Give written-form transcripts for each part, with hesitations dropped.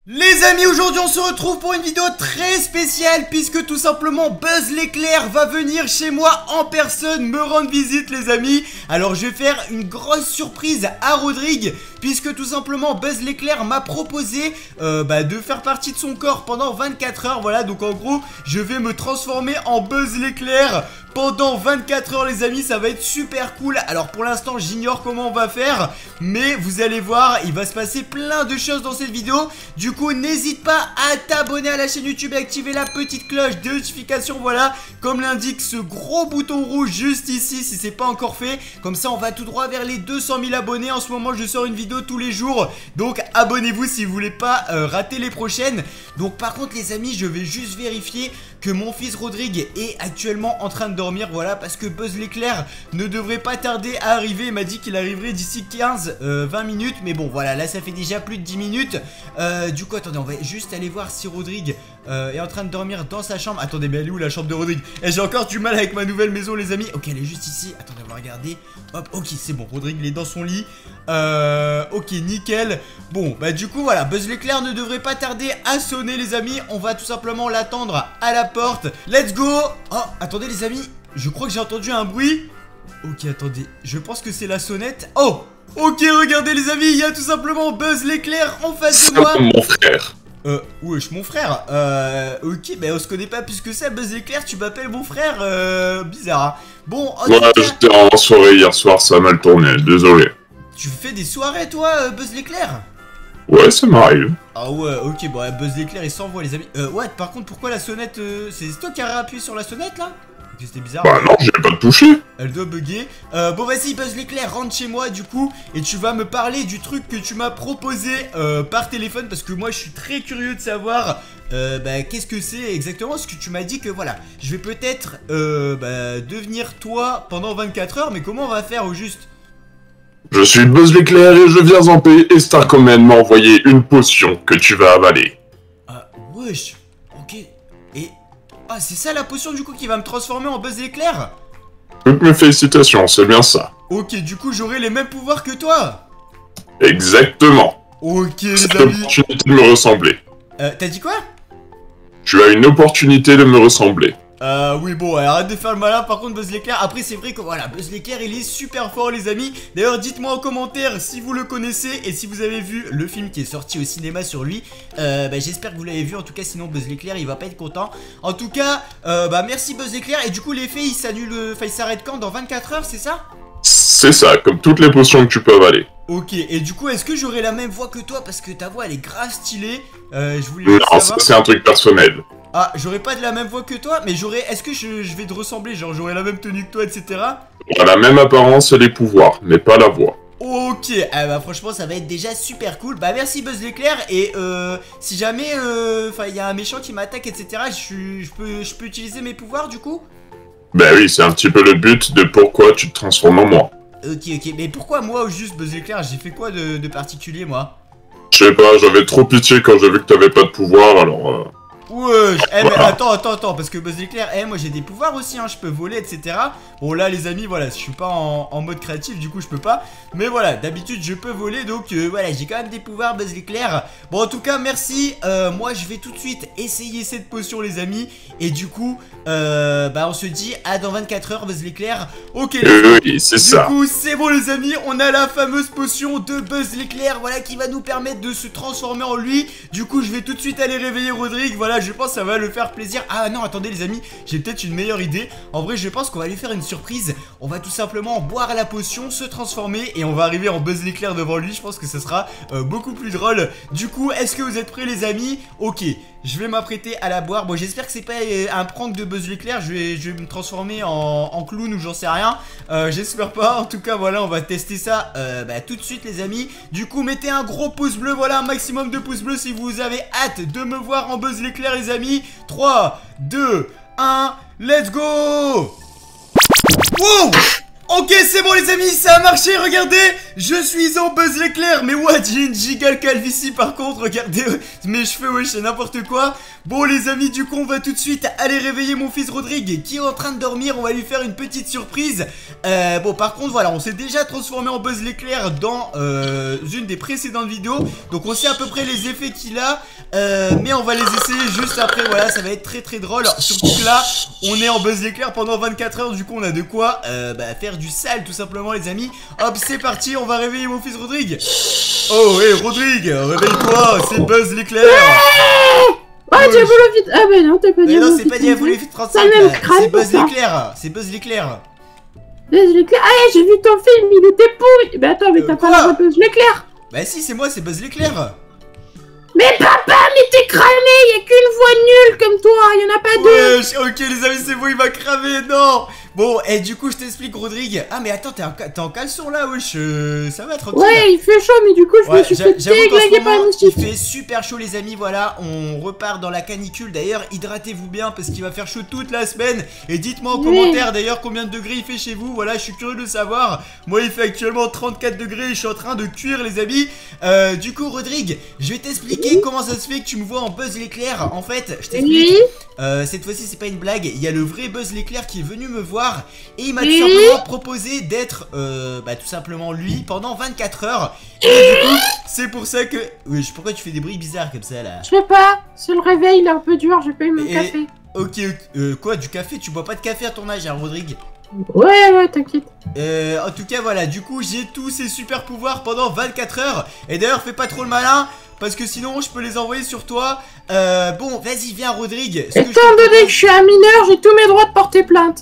Les amis, aujourd'hui on se retrouve pour une vidéo très spéciale puisque tout simplement Buzz l'éclair va venir chez moi en personne me rendre visite les amis. Alors je vais faire une grosse surprise à Rodrigue puisque tout simplement Buzz l'éclair m'a proposé de faire partie de son corps pendant 24 heures. Voilà, donc en gros je vais me transformer en Buzz l'éclair pendant 24 heures les amis, ça va être super cool. Alors pour l'instant j'ignore comment on va faire, mais vous allez voir, il va se passer plein de choses dans cette vidéo. Du coup n'hésite pas à t'abonner à la chaîne YouTube et activer la petite cloche de notification. Voilà, comme l'indique ce gros bouton rouge juste ici si c'est pas encore fait. Comme ça on va tout droit vers les 200 000 abonnés. En ce moment je sors une vidéo tous les jours, donc abonnez-vous si vous voulez pas rater les prochaines. Donc par contre les amis, je vais juste vérifier que mon fils Rodrigue est actuellement en train de dormir. Voilà, parce que Buzz l'éclair ne devrait pas tarder à arriver. Il m'a dit qu'il arriverait d'ici 15-20 minutes. Mais bon voilà, là ça fait déjà plus de 10 minutes. Du coup attendez, on va juste aller voir si Rodrigue est en train de dormir dans sa chambre. Attendez, mais elle est où la chambre de Rodrigue? J'ai encore du mal avec ma nouvelle maison les amis. Ok, elle est juste ici, attendez, on va regarder. Hop, ok, c'est bon, Rodrigue il est dans son lit. Ok, nickel. Bon, bah du coup voilà, Buzz l'éclair ne devrait pas tarder à sonner les amis. On va tout simplement l'attendre à la porte. Let's go. Oh, attendez les amis, je crois que j'ai entendu un bruit. Ok, attendez, je pense que c'est la sonnette. Oh, ok, regardez les amis, il y a tout simplement Buzz l'éclair en face de moi. Mon frère. Wesh, mon frère. Ok, mais on se connaît pas plus que ça, Buzz l'éclair, tu m'appelles mon frère. Bizarre, hein. Bon, en tout cas, j'étais en soirée hier soir, ça a mal tourné, désolé. Tu fais des soirées toi, Buzz l'éclair? Ouais, ça m'arrive. Ah ouais, ok, bon, Buzz l'éclair il s'envoie les amis. Ouais, par contre, pourquoi la sonnette c'est toi qui as appuyé sur la sonnette là? C'était bizarre. Bah non, j'ai pas touché. Elle doit bugger. Bon, vas-y, Buzz l'éclair, rentre chez moi du coup. Et tu vas me parler du truc que tu m'as proposé par téléphone. Parce que moi, je suis très curieux de savoir qu'est-ce que c'est exactement. Parce que tu m'as dit que voilà, je vais peut-être devenir toi pendant 24 heures. Mais comment on va faire au juste? Je suis Buzz l'éclair et je viens en paix. Et Starcoman m'a envoyé une potion que tu vas avaler. Ah, wesh. Ok. Et... ah, c'est ça la potion du coup qui va me transformer en Buzz l'éclair? Toutes mes félicitations, c'est bien ça. Ok, du coup j'aurai les mêmes pouvoirs que toi. Exactement. Ok les C'est amis. l'opportunité de me ressembler. T'as dit quoi? Tu as une opportunité de me ressembler. Oui bon, arrête de faire le malin par contre Buzz l'éclair. Après c'est vrai que voilà, Buzz l'éclair il est super fort les amis. D'ailleurs dites-moi en commentaire si vous le connaissez et si vous avez vu le film qui est sorti au cinéma sur lui. J'espère que vous l'avez vu, en tout cas sinon Buzz l'éclair il va pas être content. En tout cas, merci Buzz l'éclair. Et du coup l'effet il s'annule, enfin il s'arrête quand? Dans 24 heures, c'est ça? C'est ça, comme toutes les potions que tu peux avaler. Ok, et du coup est-ce que j'aurai la même voix que toi? Parce que ta voix elle est grave stylée. Je voulais Non, ça c'est un truc personnel. Ah, j'aurais pas de la même voix que toi, mais j'aurais... est-ce que je vais te ressembler? Genre, j'aurai la même tenue que toi, etc. On a la même apparence et les pouvoirs, mais pas la voix. Ok, franchement, ça va être déjà super cool. Bah, merci Buzz l'éclair. Et si jamais, il y a un méchant qui m'attaque, etc., je peux utiliser mes pouvoirs, du coup? Bah oui, c'est un petit peu le but de pourquoi tu te transformes en moi. Ok, mais pourquoi moi, au juste Buzz l'éclair? J'ai fait quoi de particulier, moi? Je sais pas, j'avais trop pitié quand j'ai vu que t'avais pas de pouvoir, alors... Ouais, mais attends, parce que Buzz l'éclair, moi j'ai des pouvoirs aussi, hein, je peux voler, etc. Bon là les amis, voilà, je suis pas en mode créatif, du coup je peux pas. Mais voilà, d'habitude je peux voler, donc voilà, j'ai quand même des pouvoirs Buzz l'éclair. Bon en tout cas, merci, moi je vais tout de suite essayer cette potion les amis. Et du coup, on se dit à dans 24 heures Buzz l'éclair. Ok oui, c'est ça. Du coup c'est bon les amis, on a la fameuse potion de Buzz l'éclair, voilà, qui va nous permettre de se transformer en lui. Du coup je vais tout de suite aller réveiller Rodrigue, voilà. Je pense que ça va le faire plaisir. Ah non, attendez les amis, j'ai peut-être une meilleure idée. En vrai, je pense qu'on va lui faire une surprise. On va tout simplement boire la potion, se transformer et on va arriver en Buzz l'éclair devant lui. Je pense que ce sera beaucoup plus drôle. Du coup, est-ce que vous êtes prêts les amis? Ok, je vais m'apprêter à la boire. Bon, j'espère que c'est pas un prank de Buzz l'éclair. Je vais me transformer en clown ou j'en sais rien. J'espère pas. En tout cas, voilà, on va tester ça tout de suite les amis. Du coup, mettez un gros pouce bleu. Voilà, un maximum de pouces bleus si vous avez hâte de me voir en Buzz l'éclair les amis. 3, 2, 1, let's go! Wow! Ok, c'est bon les amis, ça a marché, regardez. Je suis en Buzz l'éclair. Mais what, j'ai une giga calvitie par contre, regardez mes cheveux, wesh, c'est n'importe quoi. Bon les amis, du coup on va tout de suite aller réveiller mon fils Rodrigue qui est en train de dormir. On va lui faire une petite surprise. Bon par contre voilà, on s'est déjà transformé en Buzz l'éclair dans une des précédentes vidéos. Donc on sait à peu près les effets qu'il a, mais on va les essayer juste après. Voilà, ça va être très drôle. Surtout que là, on est en Buzz l'éclair pendant 24 heures. Du coup on a de quoi faire du sale tout simplement les amis. Hop, c'est parti, on va réveiller mon fils Rodrigue. Oh hey Rodrigue, réveille-toi, c'est Buzz l'éclair. Oh, Diabolo vite. Ah bah non, t'as pas Diabolo. Non, c'est pas Diabolo Fit 35, c'est Buzz l'éclair. C'est Buzz l'éclair. Buzz l'éclair. Ah, j'ai vu ton film, il était pourri. Bah attends, mais t'as pas l'air de Buzz l'éclair. Bah si, c'est moi, c'est Buzz l'éclair. Mais papa, mais t'es cramé, y'a qu'une voix nulle comme toi, y'en a pas deux. Ouais, ok les amis, c'est bon, il m'a cramé, non. Bon, et du coup, je t'explique Rodrigue. Ah mais attends, t'es en caleçon là, wesh, ça va tranquille. Ouais, il fait chaud, mais du coup, je me suis fait déglinguer par une moustiques. Il fait super chaud les amis, voilà, on repart dans la canicule. D'ailleurs, hydratez-vous bien parce qu'il va faire chaud toute la semaine. Et dites-moi en commentaire d'ailleurs combien de degrés il fait chez vous, voilà, je suis curieux de savoir. Moi, il fait actuellement 34 degrés, je suis en train de cuire les amis. Du coup, Rodrigue, je vais t'expliquer comment ça se fait que tu me vois en Buzz l'éclair. En fait, je t'explique, cette fois-ci, c'est pas une blague, il y a le vrai Buzz l'éclair qui est venu me voir. Et il m'a tout simplement proposé d'être tout simplement lui pendant 24 heures. Et du coup c'est pour ça que... Oui, pourquoi tu fais des bruits bizarres comme ça là? Je sais pas, c'est le réveil, il est un peu dur, j'ai pas eu mon café. Ok, quoi, du café? Tu bois pas de café à ton âge hein, Rodrigue? Ouais, t'inquiète. En tout cas voilà, du coup j'ai tous ces super pouvoirs pendant 24 heures. Et d'ailleurs fais pas trop le malin, parce que sinon je peux les envoyer sur toi. Bon, vas-y, viens Rodrigue. Étant donné que je suis un mineur, j'ai tous mes droits de porter plainte.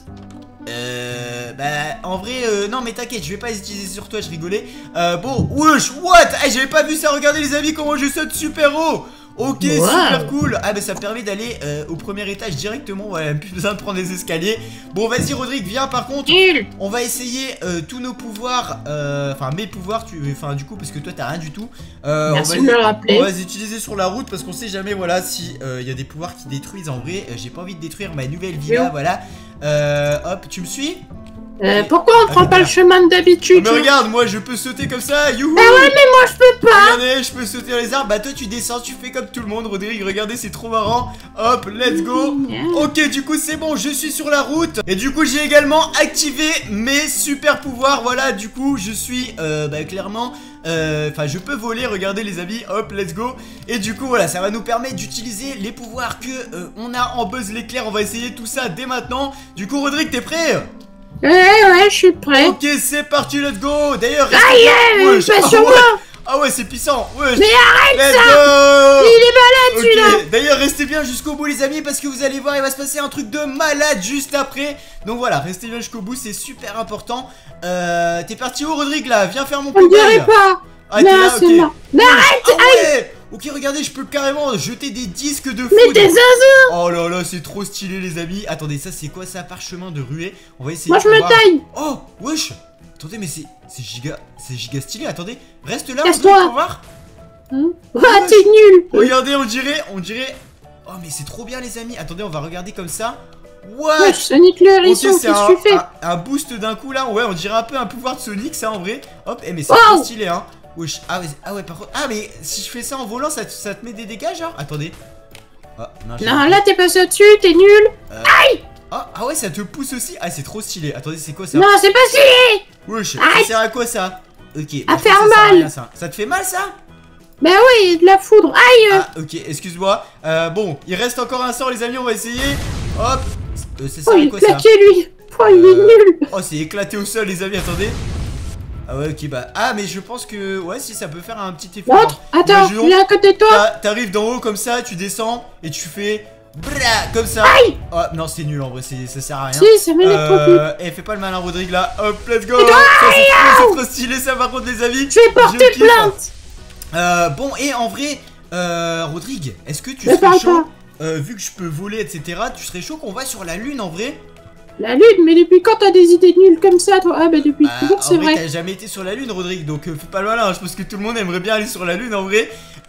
En vrai, non mais t'inquiète, je vais pas les utiliser sur toi, je rigolais. Bon, wesh, what? J'avais pas vu ça, regardez les amis comment je saute super haut. Ok, super cool. Ah bah ça me permet d'aller au premier étage directement, ouais, plus besoin de prendre les escaliers. Bon vas-y Rodrigue, viens par contre. On va essayer tous nos pouvoirs, enfin mes pouvoirs, du coup parce que toi t'as rien du tout. Merci de me le rappeler. On va les utiliser sur la route parce qu'on sait jamais, voilà, si y a des pouvoirs qui détruisent. En vrai, j'ai pas envie de détruire ma nouvelle villa, voilà. Hop, tu me suis? Pourquoi on prend pas le chemin d'habitude? Mais regarde, moi je peux sauter comme ça, youhou! Ah ouais, mais moi je peux pas! Regardez, je peux sauter dans les arbres. Bah toi tu descends, tu fais comme tout le monde, Rodrigue, regardez, c'est trop marrant. Hop, let's go! Ok, du coup c'est bon, je suis sur la route. Et du coup j'ai également activé mes super pouvoirs. Voilà, du coup je suis clairement... Enfin je peux voler, regardez les amis, hop, let's go. Et du coup voilà, ça va nous permettre d'utiliser les pouvoirs que on a en Buzz l'éclair. On va essayer tout ça dès maintenant. Du coup Rodrigue, t'es prêt? Ouais, je suis prêt. Ok, c'est parti, let's go. D'ailleurs, ah ouais, c'est puissant. Ouais. Mais arrête let's ça go. Il est malade celui-là. D'ailleurs, restez bien jusqu'au bout les amis, parce que vous allez voir, il va se passer un truc de malade juste après. Donc voilà, restez bien jusqu'au bout, c'est super important. T'es parti où Rodrigue là? Viens faire mon cobaye. On dirait pas. Ah t'es là, ok. Mais arrête, ouais. Ok, regardez, je peux carrément jeter des disques de fou. Mais t'es zinzin. Oh là là, c'est trop stylé les amis. Attendez, ça c'est quoi ça? Parchemin de ruée. On va essayer. Moi je me taille. Oh, wesh. Attendez, mais c'est giga stylé. Attendez, reste là, casse-toi. Pour voir. Ah, t'es nul. Regardez, on dirait. Oh, mais c'est trop bien les amis. Attendez, on va regarder comme ça. What? Ouais, Sonic le hérisson, qu'est-ce que tu fais? Un boost d'un coup là. Ouais, on dirait un peu un pouvoir de Sonic, ça en vrai. Hop, mais c'est trop stylé, hein. Wesh. Ah ouais, par contre. Ah, mais si je fais ça en volant, ça te met des dégâts, genre? Attendez. Oh, non, là t'es passé au-dessus, t'es nul. Aïe! Ah ouais, ça te pousse aussi. Ah, c'est trop stylé. Attendez, c'est quoi ça? Non, c'est pas stylé. Wesh, ça sert à quoi ça? Ok. À faire mal. Ça te fait mal ça? Bah oui, de la foudre. Aïe. Ah, ok, excuse-moi. Bon, il reste encore un sort les amis, on va essayer. Hop. Ça sert à quoi ça? lui. Oh, il est nul. Oh, c'est éclaté au sol les amis, attendez. Ah ouais, ok, bah... Ah, mais je pense que... Ouais, si, ça peut faire un petit effet. Attends, viens à côté de toi. T'arrives d'en haut comme ça, tu descends et tu fais... Bra, comme ça. Aïe. Oh, non, c'est nul en vrai, ça sert à rien. Si, ça m'électrocute. Et fais pas le malin, Rodrigue, là. Hop, let's go. C'est trop stylé, ça, par contre, les amis. Je vais porter plainte. Bon, et en vrai... Rodrigue, est-ce que tu serais chaud vu que je peux voler, etc., tu serais chaud qu'on va sur la lune, en vrai? La lune, mais depuis quand t'as des idées nulles comme ça, toi? Ah bah depuis toujours, c'est vrai. T'as jamais été sur la lune, Rodrigue, donc fais pas le malin. Je pense que tout le monde aimerait bien aller sur la lune, en vrai.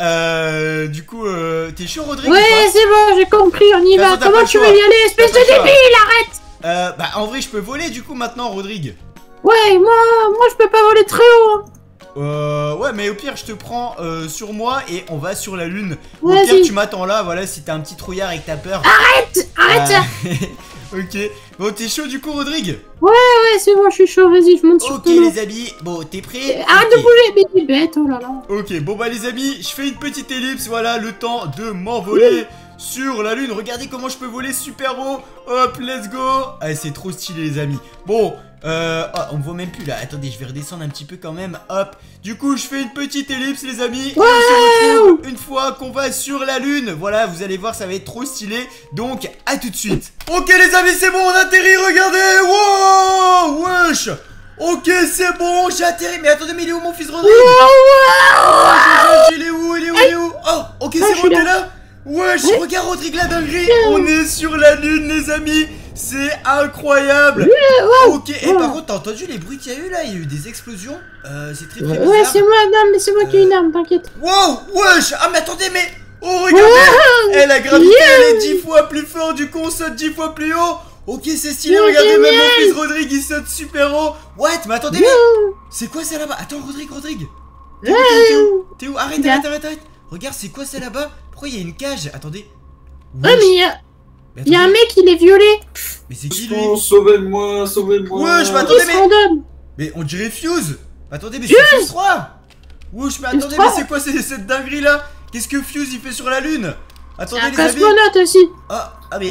Du coup, t'es chaud, Rodrigue? Ouais, c'est bon, j'ai compris, on y va. Comment tu veux y aller, espèce de débile? Arrête. Bah en vrai, je peux voler, du coup, maintenant, Rodrigue. Ouais, moi je peux pas voler très haut. Ouais, mais au pire, je te prends sur moi et on va sur la lune. Au Vas-y. pire, tu m'attends là, voilà, si t'as un petit trouillard et que t'as peur. Arrête ça. Ok. Bon, t'es chaud du coup, Rodrigue? Ouais, c'est bon, je suis chaud, vas-y, je monte sur Ok, ton dos. les amis. Bon, t'es prêt? Arrête Ok. de bouger, mais t'es bête, oh là là. Ok, bon bah les amis, je fais une petite ellipse, voilà, le temps de m'envoler sur la lune. Regardez comment je peux voler super haut. Hop, let's go. Ah, c'est trop stylé les amis. Bon, oh, on me voit même plus là. Attendez, je vais redescendre un petit peu quand même. Hop, du coup, je fais une petite ellipse les amis. Et on se retrouve une fois qu'on va sur la lune. Voilà, vous allez voir, ça va être trop stylé. Donc, à tout de suite. Ok les amis, c'est bon, on atterrit, regardez. Wow, wesh. Ok, c'est bon, j'ai atterri. Mais attendez, mais il est où mon fils Rodrigue? Il est où? Il est où? Oh, ok, c'est bon, t'es là? Wesh, regarde Rodrigue la dinguerie. On est sur la lune, les amis. C'est incroyable. Ok, et par contre, t'as entendu les bruits qu'il y a eu là? Il y a eu des explosions. C'est très bizarre. Ouais, c'est moi, non, mais c'est moi qui ai une arme, t'inquiète. Wow, wesh. Ah, mais attendez, mais. Oh, regardez. Eh, la gravité, elle est 10 fois plus fort. Du coup, on saute 10 fois plus haut. Ok, c'est stylé. Regardez, même mon fils Rodrigue, il saute super haut. What? Mais attendez, mais. C'est quoi ça là-bas? Attends, Rodrigue. T'es où? Arrête. Regarde, c'est quoi ça là-bas? Pourquoi il y a une cage? Attendez. Ouais, mais il y a un mec, il est violet. Mais c'est qui lui? Oh, sauvez-moi. Wesh, mais attendez, mais. Mais on dirait Fuse. Attendez, mais c'est Fuse 3. Wesh, mais attendez, mais c'est quoi cette dinguerie là? Qu'est-ce que Fuse il fait sur la lune? Attendez, un les amis. cosmonaute aussi. Ah mais.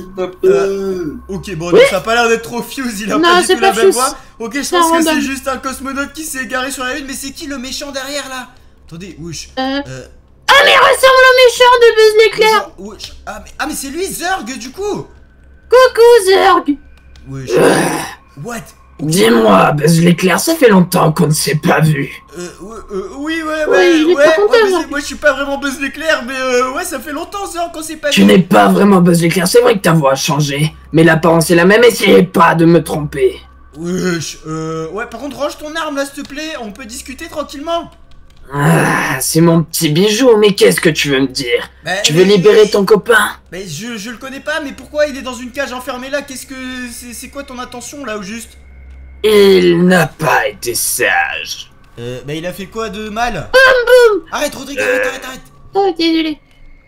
Ok, bon, donc ça a pas l'air d'être trop Fuse, il a pas du tout la même voix. Ok, je pense que c'est juste un cosmonaute qui s'est égaré sur la lune, mais c'est qui le méchant derrière là? Attendez, wesh. Ah, mais il ressemble au méchant de Buzz l'éclair. Wesh. Ah, mais c'est lui, Zurg, du coup. Coucou, Zurg. Wesh. What? Dis-moi, Buzz l'éclair, ça fait longtemps qu'on ne s'est pas vu. Oui, moi je suis pas vraiment Buzz l'éclair, mais ouais, ça fait longtemps, Zurg, qu'on s'est pas vu. Tu n'es pas vraiment Buzz l'éclair, c'est vrai que ta voix a changé, mais l'apparence est la même, essayez pas de me tromper. Wesh, ouais, par contre, range ton arme là, s'il te plaît, on peut discuter tranquillement. Ah, c'est mon petit bijou, mais qu'est-ce que tu veux me dire? Bah, Tu veux libérer ton copain? Mais je le connais pas, mais pourquoi il est dans une cage enfermée là? Qu'est-ce que. C'est quoi ton intention là, au juste? Il n'a pas été sage. Bah il a fait quoi de mal? Arrête, Rodrigue, arrête. Oh, désolé.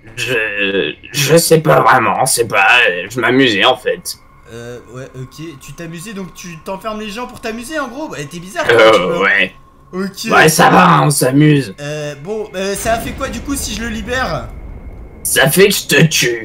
Je sais pas vraiment, je m'amusais en fait. Ouais, ok, tu t'amusais, donc tu t'enfermes les gens pour t'amuser en gros? Bah t'es bizarre toi, tu vois. Ouais. Ok. Ouais, ça va, on s'amuse. Bon, ça a fait quoi du coup si je le libère? Ça fait que je te tue.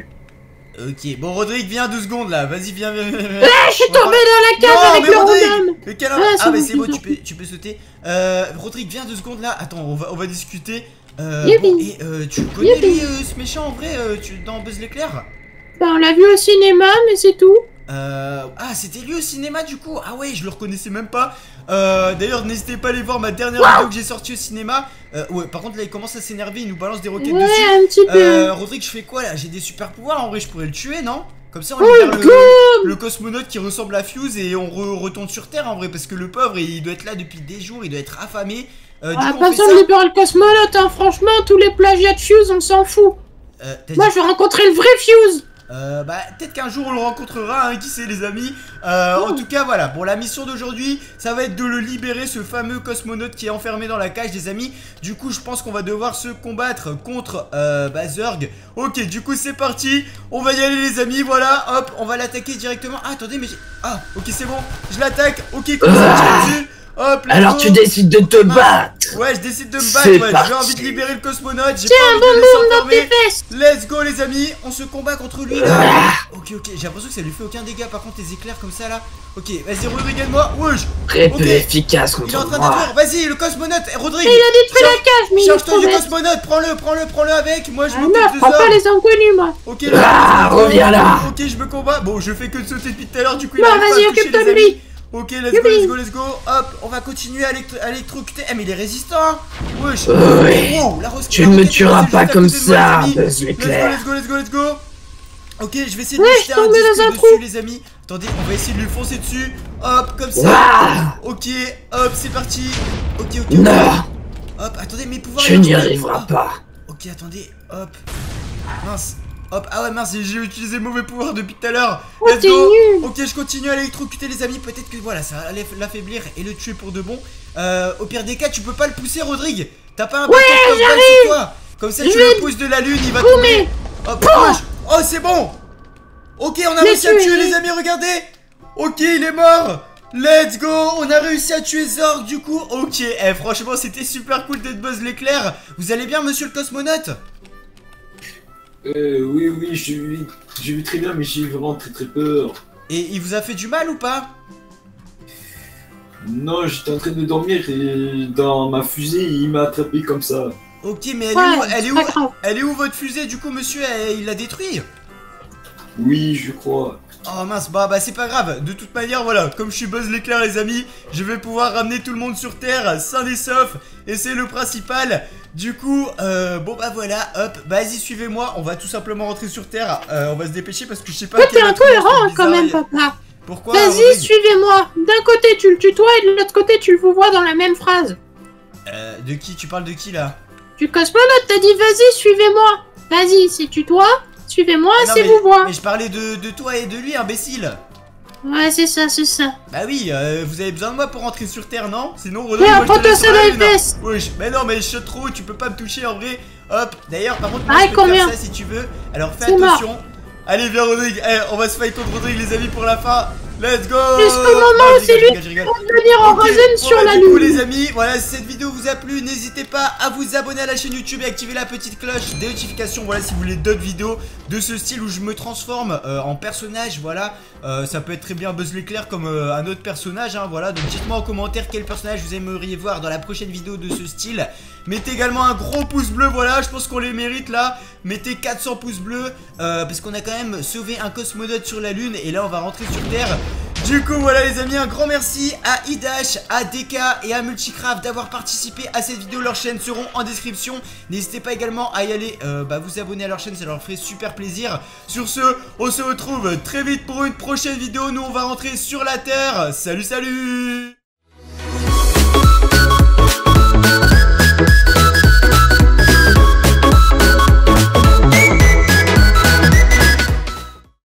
Ok, bon Rodrigue, viens 2 secondes là, vas-y, viens. Je suis tombé dans la cage Non, avec mais le Rodrigue, rondin. mais quel homme. Ah, mais c'est bon, tu peux sauter. Rodrigue, viens 2 secondes là. Attends, on va discuter. Bon, et tu le connais lui, ce méchant en vrai, dans Buzz l'éclair? Bah, on l'a vu au cinéma, mais c'est tout. Ah, c'était lui au cinéma du coup. Ah ouais, je le reconnaissais même pas. D'ailleurs, n'hésitez pas à aller voir ma dernière vidéo que j'ai sortie au cinéma. Ouais, par contre là il commence à s'énerver, il nous balance des roquettes dessus. Un petit peu. Rodrigue, je fais quoi là? J'ai des super pouvoirs, en vrai je pourrais le tuer, non? Comme ça on libère le cosmonaute qui ressemble à Fuse et on retourne sur Terre en vrai, parce que le pauvre il doit être là depuis des jours, il doit être affamé. Du coup, on pas fait besoin ça. de libérer le cosmonaute, hein. Franchement, tous les plagiats de Fuse, on s'en fout. Moi, je vais rencontrer le vrai Fuse. Bah peut-être qu'un jour on le rencontrera, hein, qui sait les amis. En tout cas voilà, bon la mission d'aujourd'hui ça va être de le libérer, ce fameux cosmonaute qui est enfermé dans la cage des amis. Du coup je pense qu'on va devoir se combattre contre Zurg. Ok, du coup c'est parti, on va y aller les amis, voilà, hop, on va l'attaquer directement. Ah attendez mais j'ai... Ah ok c'est bon, je l'attaque, ok comme ça tire dessus. Hop, alors tu décides de te battre. Ouais, je décide de me battre, ouais. J'ai envie de libérer le cosmonaute, j'ai pas envie de le laisser enfermer. Let's go les amis, on se combat contre lui là. Ok, j'ai l'impression que ça lui fait aucun dégât par contre les éclairs comme ça là. Ok, vas-y Rodrigue, aide-moi, wesh. Très peu efficace Il est contre en train moi. de détruire, vas-y le cosmonaute, Rodrigue. Il a détruit la cage, mais il est Charge-toi trop du bête. cosmonaute, prends-le avec, moi je Ah m'occupe non, de je prends pas Zurg. les inconnus, moi. Ok, reviens là. Ok, je me combats, bon je fais que de sauter depuis tout à l'heure, du coup il Non, arrive pas à vas-y, me toucher, occupe-toi les de amis. lui. Ok, let's go, hop, on va continuer à électrocuter. Eh mais il est résistant, hein. Wesh. Ouais. Wow, Tu ne me tueras pas comme ça, Buzz l'éclair. Let's go. Ok, je vais essayer de lui jeter un disque dessus les amis. Attendez, on va essayer de lui foncer dessus. Hop, comme ça. Ok, hop, c'est parti. Ok. Non. Hop, attendez, mes pouvoirs. Tu n'y arriveras pas. Ok, attendez, hop. Mince. Hop, ah ouais mince, j'ai utilisé le mauvais pouvoir depuis tout à l'heure. Oh, Let's t'es go. nul. Ok, je continue à l'électrocuter les amis. Peut-être que voilà, ça va l'affaiblir et le tuer pour de bon. Au pire des cas, tu peux pas le pousser Rodrigue. T'as pas un bâton sur toi. Comme ça, tu le pousses de la lune, il va tomber. Hop, wesh. Oh, c'est bon. Ok, on a réussi à le tuer les amis, regardez. Ok, il est mort. Let's go, on a réussi à tuer Zorg du coup. Ok, franchement c'était super cool d'être Buzz l'éclair. Vous allez bien monsieur le cosmonaute? Oui, j'ai vu très bien, mais j'ai vraiment très peur. Et il vous a fait du mal ou pas? Non, j'étais en train de dormir et dans ma fusée, il m'a attrapé comme ça. Ok, mais elle est où votre fusée du coup monsieur? Il l'a détruit? Oui, je crois. Oh mince, bah c'est pas grave. De toute manière, voilà, comme je suis Buzz l'éclair les amis, je vais pouvoir ramener tout le monde sur Terre, sain et sauf. Et c'est le principal. Du coup, bon bah voilà, hop, vas-y suivez-moi. On va tout simplement rentrer sur Terre. On va se dépêcher parce que je sais pas. T'es incohérent quand même, papa. Pourquoi? Vas-y, suivez-moi. D'un côté tu le tutoies et de l'autre côté tu le vous vois dans la même phrase. De qui? Tu parles de qui là? Du cosmonaute, t'as dit vas-y, suivez-moi. Vas-y, c'est tutoie. Suivez-moi, c'est vous voir. Mais je parlais de toi et de lui, imbécile. Ouais, c'est ça, c'est ça. Bah oui, vous avez besoin de moi pour rentrer sur Terre, non? Sinon, Rodrigue, Ouais, moi, je te prends-toi laisse ça sur dans la les lune, hein. fesses. Wesh, mais non, mais je saute trop, tu peux pas me toucher en vrai. Hop, d'ailleurs, par contre, moi, Ah, je peux combien? faire ça si tu veux. Alors fais C'est attention. Allez, viens, Rodrigue. On va se fight contre Rodrigue, les amis, pour la fin. Let's go! Jusqu'au moment où c'est lui qui va venir en Rosen sur la du coup, lune. les amis, voilà, si cette vidéo vous a plu, n'hésitez pas à vous abonner à la chaîne YouTube et activer la petite cloche des notifications. Voilà, si vous voulez d'autres vidéos de ce style où je me transforme en personnage, voilà. Ça peut être très bien Buzz l'éclair comme un autre personnage, hein, voilà. Donc dites-moi en commentaire quel personnage vous aimeriez voir dans la prochaine vidéo de ce style. Mettez également un gros pouce bleu, voilà, je pense qu'on les mérite là. Mettez 400 pouces bleus parce qu'on a quand même sauvé un cosmonaute sur la lune et là on va rentrer sur Terre. Du coup voilà les amis, un grand merci à Idash, à DK et à Multicraft d'avoir participé à cette vidéo. Leurs chaînes seront en description. N'hésitez pas également à y aller vous abonner à leur chaîne, ça leur ferait super plaisir. Sur ce, on se retrouve très vite pour une prochaine vidéo. Nous on va rentrer sur la Terre. Salut salut.